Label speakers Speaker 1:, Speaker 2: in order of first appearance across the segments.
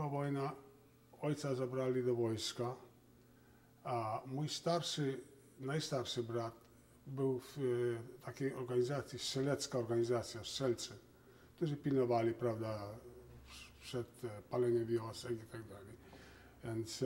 Speaker 1: wojna, ojca zabrali do wojska, a mój najstarszy brat był w takiej organizacji, strzelecka organizacja, strzelcy, którzy pilnowali, prawda, przed paleniem wiosek i tak dalej. Więc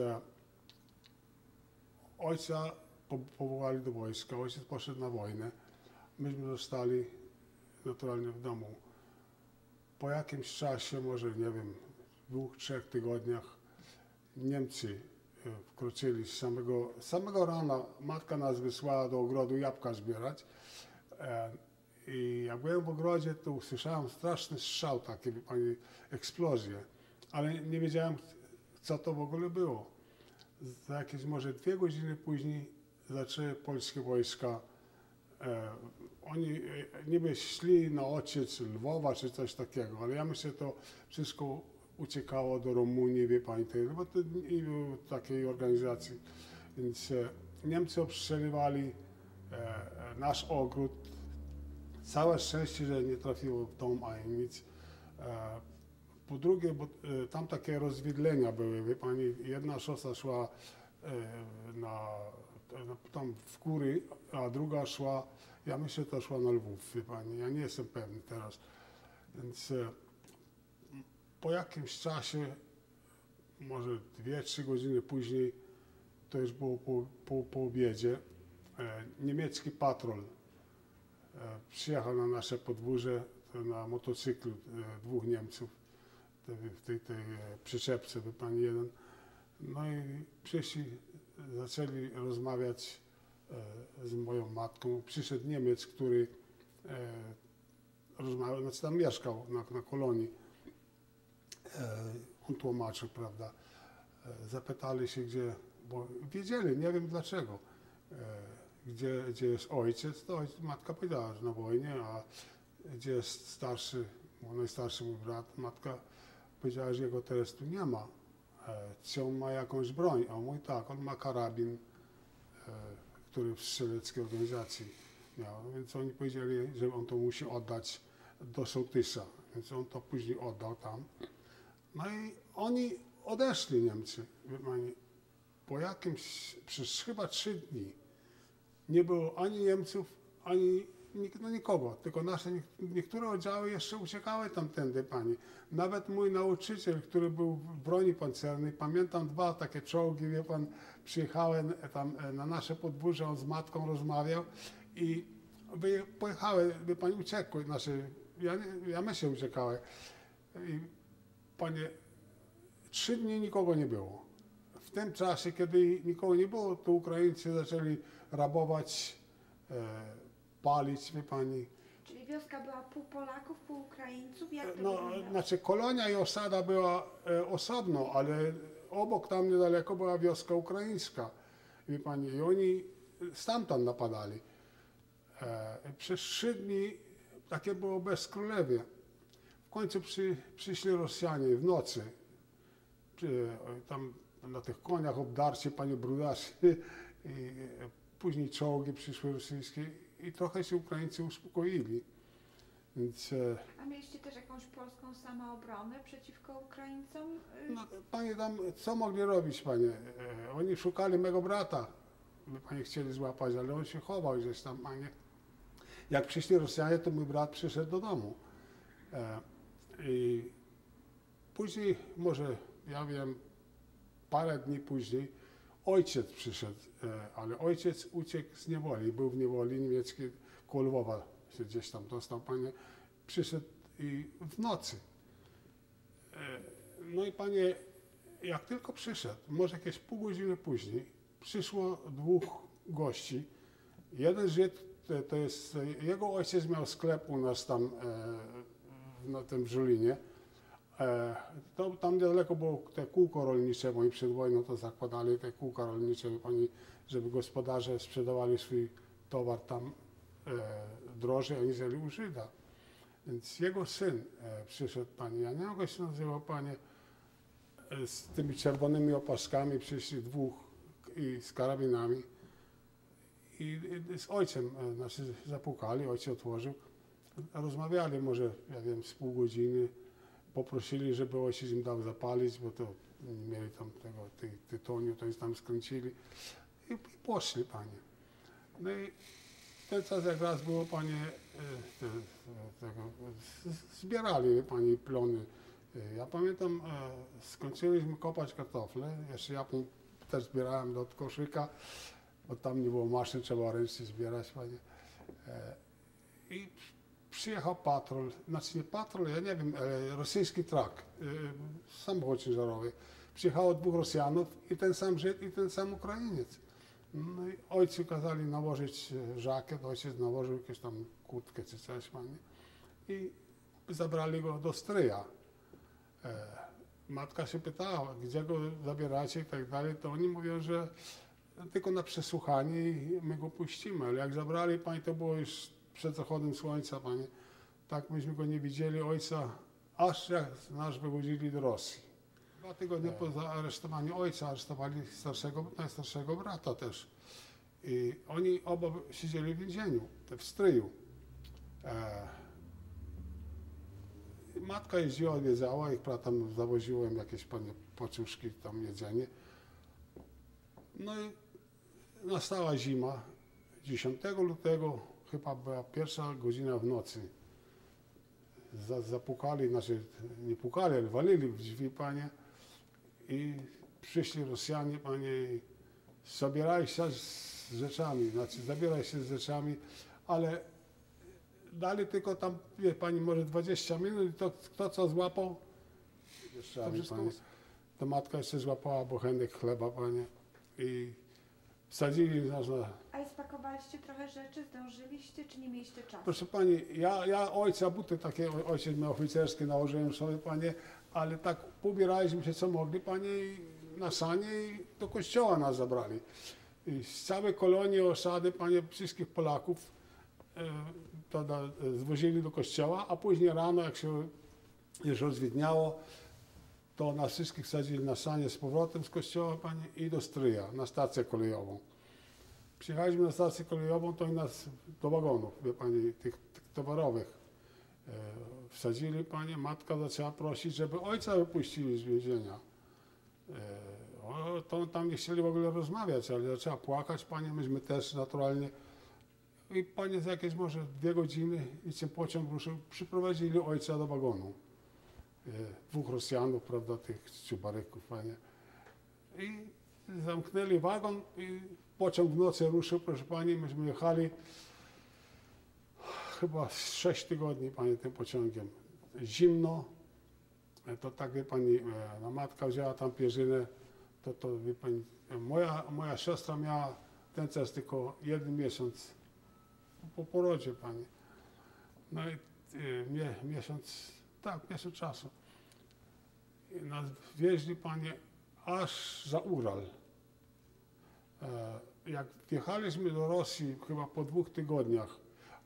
Speaker 1: ojca powołali do wojska, ojciec poszedł na wojnę, myśmy zostali naturalnie w domu. Po jakimś czasie, może nie wiem, 2-3 tygodniach, Niemcy wkroczyli z samego rana. Matka nas wysłała do ogrodu jabłka zbierać. I jak byłem w ogrodzie, to usłyszałem straszny strzał, takie, pani, eksplozję, ale nie wiedziałem, co to w ogóle było. Za jakieś może 2 godziny później zaczęły polskie wojska. Oni niby szli na ojciec Lwowa czy coś takiego, ale ja myślę, że to wszystko uciekało do Rumunii, wie pani, bo to nie było takiej organizacji. Więc Niemcy obstrzeliwali nasz ogród. Całe szczęście, że nie trafiło w dom ani nic. Po drugie, bo tam takie rozwidlenia były, wie pani, jedna szosa szła tam w góry, a druga szła, ja myślę, że to szła na Lwów, wie pani, ja nie jestem pewny teraz. Więc po jakimś czasie, może 2-3 godziny później, to już było po obiedzie, niemiecki patrol przyjechał na nasze podwórze na motocyklu, 2 Niemców w tej przyczepce, wie pani, jeden. No i przyszli, zaczęli rozmawiać z moją matką. Przyszedł Niemiec, który rozmawiał, znaczy tam mieszkał na kolonii. On tłumaczył, prawda. Zapytali się, gdzie, bo wiedzieli, nie wiem dlaczego, gdzie jest ojciec. To matka powiedziała, że na wojnie, a gdzie jest najstarszy mój brat. Matka powiedziała, że jego teraz tu nie ma. Czy on ma jakąś broń? A on mówi tak, on ma karabin, który w strzeleckiej organizacji miał. Więc oni powiedzieli, że on to musi oddać do sołtysa. Więc on to później oddał tam. No i oni odeszli, Niemcy. Wie pani, po jakimś, przez chyba 3 dni nie było ani Niemców, ani nikogo, tylko nasze niektóre oddziały jeszcze uciekały tamtędy, pani. Nawet mój nauczyciel, który był w broni pancernej, pamiętam 2 takie czołgi, wie pan, przyjechały tam na nasze podwórze, on z matką rozmawiał i pojechały, wie pani, uciekły, ja myślę, uciekały. I panie, 3 dni nikogo nie było. W tym czasie, kiedy nikogo nie było, to Ukraińcy zaczęli rabować, palić, wie pani.
Speaker 2: Czyli wioska była pół Polaków, pół Ukraińców? Jak to
Speaker 1: No, znaczy kolonia i osada była osobno, ale obok tam niedaleko była wioska ukraińska, wie pani, i oni stamtąd napadali. Przez 3 dni takie było bezkrólewie. W końcu przyszli Rosjanie w nocy. Tam na tych koniach obdarci, panie brudaszy, i później czołgi przyszły rosyjskie i trochę się Ukraińcy uspokoili. Więc,
Speaker 2: a mieliście też jakąś polską samoobronę przeciwko Ukraińcom?
Speaker 1: no, panie, tam co mogli robić, panie? Oni szukali mego brata. Panie chcieli złapać, ale on się chował gdzieś tam, panie. Jak przyszli Rosjanie, to mój brat przyszedł do domu. I później, może, ja wiem, parę dni później, ojciec przyszedł, ale ojciec uciekł z niewoli, był w niewoli niemieckiej, koło Lwowa się gdzieś tam dostał, panie, przyszedł i w nocy. No i panie, jak tylko przyszedł, może jakieś pół godziny później, przyszło 2 gości. Jeden Żyd, to jest, jego ojciec miał sklep u nas tam na tym Żulinie. Tam niedaleko było te kółko rolnicze, bo oni przed wojną to zakładali te kółka rolnicze, żeby gospodarze sprzedawali swój towar tam drożej, aniżeli u Żyda. Więc jego syn przyszedł, panie, ja nie wiem, jak się nazywał, panie, z tymi czerwonymi opaskami, przyszli 2 i z karabinami. I z ojcem, zapukali, ojciec otworzył, rozmawiali może, ja wiem, z pół godziny. poprosili, żeby ojciec im dał zapalić, bo to mieli tam tego tytoniu, to już tam skręcili i poszli, panie. No i ten czas jak raz było, panie, zbierali, pani, plony. Ja pamiętam, skończyliśmy kopać kartofle, jeszcze ja też zbierałem do koszyka, bo tam nie było maszyn, trzeba ręcznie zbierać, panie. I przyjechał patrol, znaczy nie patrol, ja nie wiem, rosyjski trak, samochód ciężarowy. Przyjechało 2 Rosjanów i ten sam Żyd i ten sam Ukrainiec. No i ojcu kazali nałożyć żakiet, ojciec nałożył jakąś tam kurtkę czy coś, panie. I zabrali go do stryja. Matka się pytała, gdzie go zabieracie i tak dalej, to oni mówią, że tylko na przesłuchanie i my go puścimy. Ale jak zabrali, panie, to było już przed zachodem słońca, panie. Tak myśmy go nie widzieli, ojca, aż jak nas wychodzili do Rosji. 2 tygodnie po zaaresztowaniu ojca aresztowali najstarszego brata też. I oni oba siedzieli w więzieniu, w stryju. Matka jeździła, odwiedzała ich, tam zawoziłem jakieś, panie, poczuszki, tam jedzenie. No i nastała zima. 10 lutego, chyba była 1 godzina w nocy. Zapukali, znaczy nie pukali, ale walili w drzwi, panie. I przyszli Rosjanie, panie, i zabierali się z rzeczami, znaczy zabierali się z rzeczami, ale dali tylko tam, wie pani, może 20 minut i to kto co złapał, jeszcze panie, to matka jeszcze złapała bochenek chleba, panie, i wsadzili nas na...
Speaker 2: Ale spakowaliście trochę rzeczy, zdążyliście, czy nie mieliście czasu?
Speaker 1: Proszę pani, ja ojca buty takie, ojciec miał oficerskie, nałożyłem sobie, panie, ale tak pobieraliśmy się co mogli, panie, na sanie i do kościoła nas zabrali. I z całej kolonii osady, panie, wszystkich Polaków zwozili do kościoła, a później rano, jak się już rozwidniało, to nas wszystkich wsadzili na sanie z powrotem z kościoła, panie, i do stryja, na stację kolejową. Przyjechaliśmy na stację kolejową, to i nas do wagonów, wie pani, tych towarowych wsadzili, panie. Matka zaczęła prosić, żeby ojca wypuścili z więzienia. To tam nie chcieli w ogóle rozmawiać, ale zaczęła płakać, panie, myśmy też naturalnie. I panie, za jakieś może 2 godziny i ten pociąg ruszył, przyprowadzili ojca do wagonu. 2 Rosjanów, prawda, tych ciubaryków, panie. I zamknęli wagon i pociąg w nocy ruszył, proszę pani, myśmy jechali chyba 6 tygodni, panie, tym pociągiem. Zimno, to tak, wie pani, no, matka wzięła tam pierzynę, to wie pani, moja siostra miała ten czas tylko 1 miesiąc po porodzie, pani. No i miesiąc czasu. I nas wieźli, panie, aż za Ural. Jak wjechaliśmy do Rosji chyba po 2 tygodniach,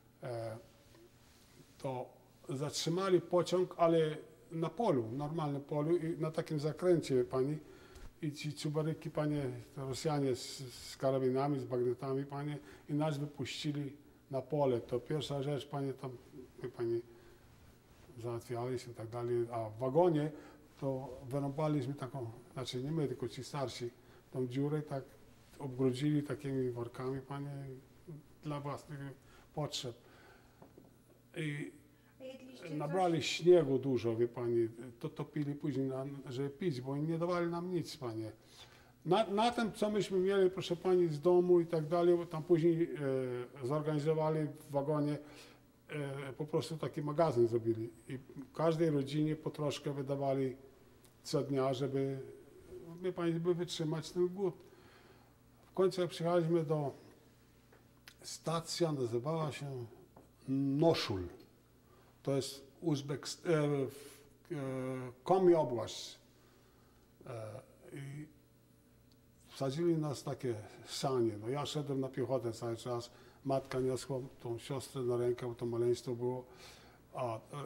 Speaker 1: to zatrzymali pociąg, ale na polu, normalnym polu i na takim zakręcie, wie pani. I ci ciubaryki, panie, Rosjanie z karabinami, z bagnetami, panie, i nas wypuścili na pole. To pierwsza rzecz, panie, tam, wie pani, załatwiali się i tak dalej, a w wagonie to wyrąbaliśmy taką, znaczy nie my, tylko ci starsi, tą dziurę tak obgrodzili takimi workami, panie, dla własnych potrzeb. I nabrali śniegu dużo, wie pani, to topili później, żeby pić, bo nie dawali nam nic, panie. Na tym, co myśmy mieli, proszę pani, z domu i tak dalej, bo tam później zorganizowali w wagonie, po prostu taki magazyn zrobili i każdej rodzinie po troszkę wydawali co dnia, żeby, wie pani, żeby wytrzymać ten głód. W końcu jak przyjechaliśmy do stacja, nazywała się Noszul. To jest Komi Obłaz. I wsadzili nas w takie sanie. No ja szedłem na piechotę cały czas. Matka niosła tą siostrę na rękę, bo to maleństwo było. A